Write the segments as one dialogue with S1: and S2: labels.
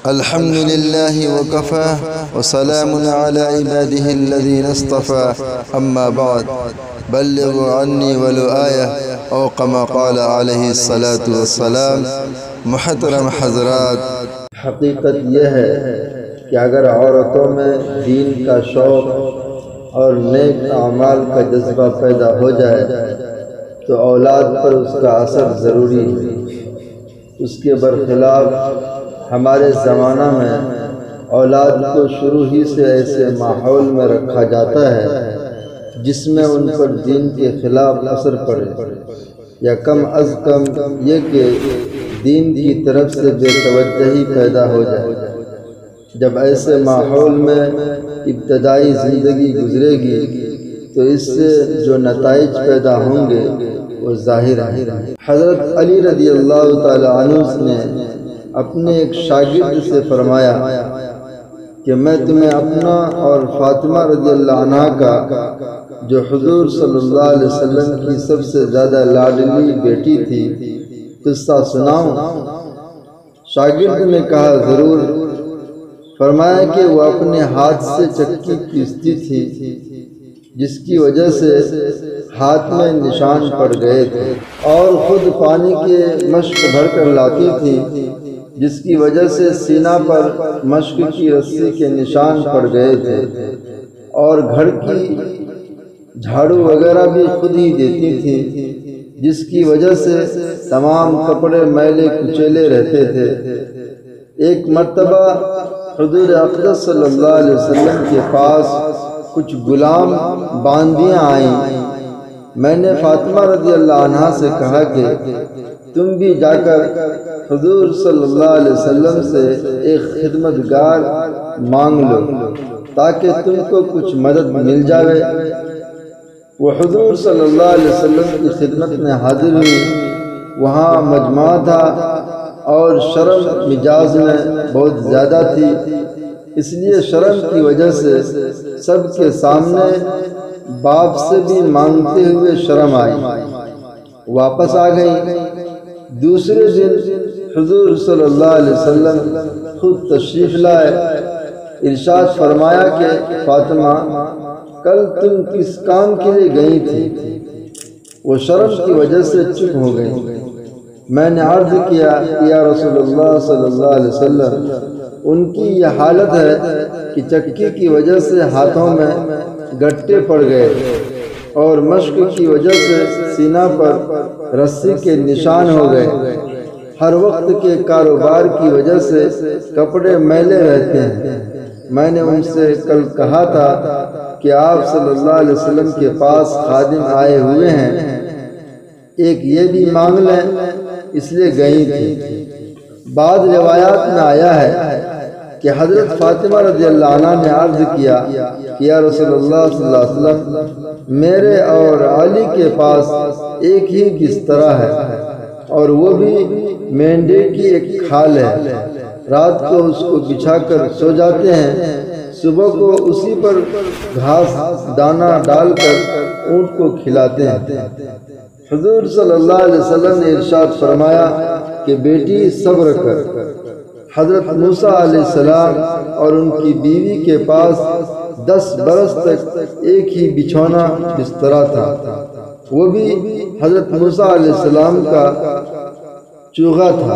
S1: الحمد لله وكفى وسلام على عباده الذين اصطفى اما بعد بلغوا عني ولو آية او كما قال عليه الصلاة والسلام۔ محترم حضرات،
S2: حقیقت یہ ہے کہ اگر عورتوں میں دین کا شوق اور نیک اعمال کا جذبہ پیدا ہو جائے تو اولاد پر اس کا اثر ضروری ہے۔ اس کے برخلاف ہمارے زمانہ میں اولاد کو شروع ہی سے ایسے ماحول میں رکھا جاتا ہے جس میں ان پر دین کے خلاف اثر پڑے، یا کم از کم یہ کہ دین کی طرف سے بے توجہی پیدا ہو جائے۔ جب ایسے ماحول میں ابتدائی زندگی گزرے گی تو اس سے جو نتائج پیدا ہوں گے وہ ظاہر ہیں۔ حضرت علی رضی اللہ تعالی عنہ نے اپنے ایک شاگرد سے فرمایا کہ میں تمہیں اپنا اور فاطمہ رضی اللہ عنہ کا، جو حضور صلی اللہ علیہ وسلم کی سب سے زیادہ لاڈلی بیٹی تھی، قصہ سناؤں؟ شاگرد نے کہا ضرور۔ فرمایا کہ وہ اپنے ہاتھ سے چکی پیستی تھی جس کی وجہ سے ہاتھ میں نشان پڑ گئے تھے، اور خود پانی کے مشک بھر کر لاتی تھی جس کی وجہ سے سینہ پر مشک کی رسی کے نشان پڑ گئے تھے، اور گھر کی جھاڑو وغیرہ بھی خود ہی دیتی تھی جس کی وجہ سے تمام کپڑے میلے کچیلے رہتے تھے۔ ایک مرتبہ حضور اقدس صلی اللہ علیہ وسلم کے پاس کچھ غلام باندیاں آئیں۔ میں نے فاطمہ رضی اللہ عنہ سے کہا کہ تم بھی جا کر حضور صلی اللہ علیہ وسلم سے ایک خدمتگار مانگ لو تاکہ تم کو کچھ مدد مل جائے۔ وہ حضور صلی اللہ علیہ وسلم کی خدمت میں حاضر ہوئی۔ وہاں مجمع تھا اور شرم مجاز میں بہت زیادہ تھی، اس لیے شرم کی وجہ سے سب کے سامنے باپ سے بھی مانگتے ہوئے شرم آئی، واپس آ گئی۔ دوسرے دن حضور صلی اللہ علیہ وسلم خود تشریف لائے۔ ارشاد فرمایا کہ فاطمہ، کل تم کس کام کے لیے گئی تھی؟ وہ شرم کی وجہ سے چپ ہو گئی۔ میں نے عرض کیا یا رسول اللہ صلی اللہ علیہ وسلم، ان کی یہ حالت ہے کہ چکی کی وجہ سے ہاتھوں میں گٹے پڑ گئے اور مشق کی وجہ سے سینہ پر رسی کے نشان ہو گئے، ہر وقت کے کاروبار کی وجہ سے کپڑے میلے رہتے ہیں۔ میں نے ان سے کل کہا تھا کہ آپ صلی اللہ علیہ وسلم کے پاس خادم آئے ہوئے ہیں، ایک یہ بھی مانگ لیں، اس لیے گئی تھی۔ بعض روایات میں آیا ہے کہ حضرت فاطمہ رضی اللہ عنہ نے عرض کیا کہ یا رسول اللہ صلی اللہ علیہ وسلم، میرے اور علی کے پاس ایک ہی بستر ہے اور وہ بھی مینڈے کی ایک کھال ہے، رات کو اس کو بچھا کر سو جاتے ہیں، صبح کو اسی پر گھاس دانہ ڈال کر اونٹ کو کھلاتے ہیں۔ حضور صلی اللہ علیہ وسلم نے ارشاد فرمایا کہ بیٹی صبر کر۔ حضرت موسیٰ علیہ السلام اور ان کی بیوی کے پاس 10 برس تک ایک ہی بچھونا بستر تھا، وہ بھی حضرت موسیٰ علیہ السلام کا چوغا تھا۔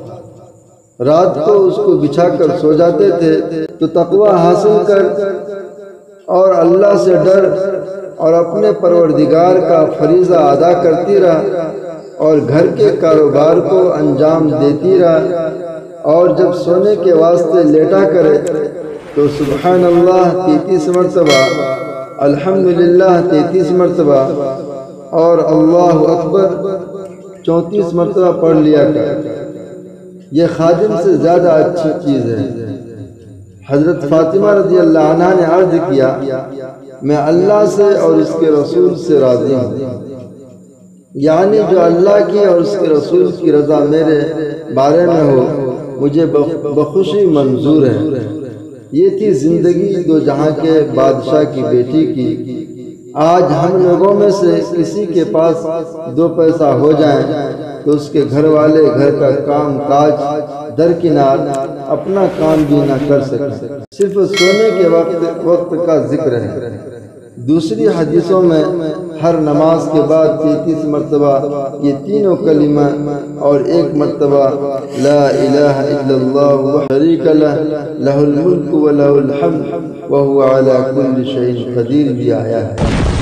S2: رات کو اس کو بچھا کر سو جاتے تھے تو تقوی حاصل کر اور اللہ سے ڈر اور اپنے پروردگار کا فریضہ ادا کرتی رہا اور گھر کے کاروبار کو انجام دیتی رہا، اور جب سونے کے واسطے لیٹا کرے تو سبحان اللہ 33 مرتبہ، الحمدللہ 33 مرتبہ اور اللہ اکبر 34 مرتبہ پڑھ لیا کر۔ یہ خادم سے زیادہ اچھی چیز ہے۔ حضرت فاطمہ رضی اللہ عنہ نے عرض کیا میں اللہ سے اور اس کے رسول سے راضی ہوں، یعنی جو اللہ کی اور اس کے رسول کی رضا میرے بارے میں ہو مجھے بخوشی منظور ہے۔ یہ تھی زندگی دو جہاں کے بادشاہ کی بیٹی کی۔ آج ہم لوگوں میں سے کسی کے پاس 2 پیسہ ہو جائیں تو اس کے گھر والے گھر کا کام کاج درکنار اپنا کام بھی نہ کر سکیں، صرف سونے کے وقت کا ذکر ہے۔ دوسری حدیثوں میں ہر نماز کے بعد 33 مرتبہ یہ تینوں کلمہ اور ایک مرتبہ لا الہ الا اللہ وحدہ لا شریک لہ لہ الملک و لہ الحمد وہو علی کل شیء قدیر بھی آیا ہے۔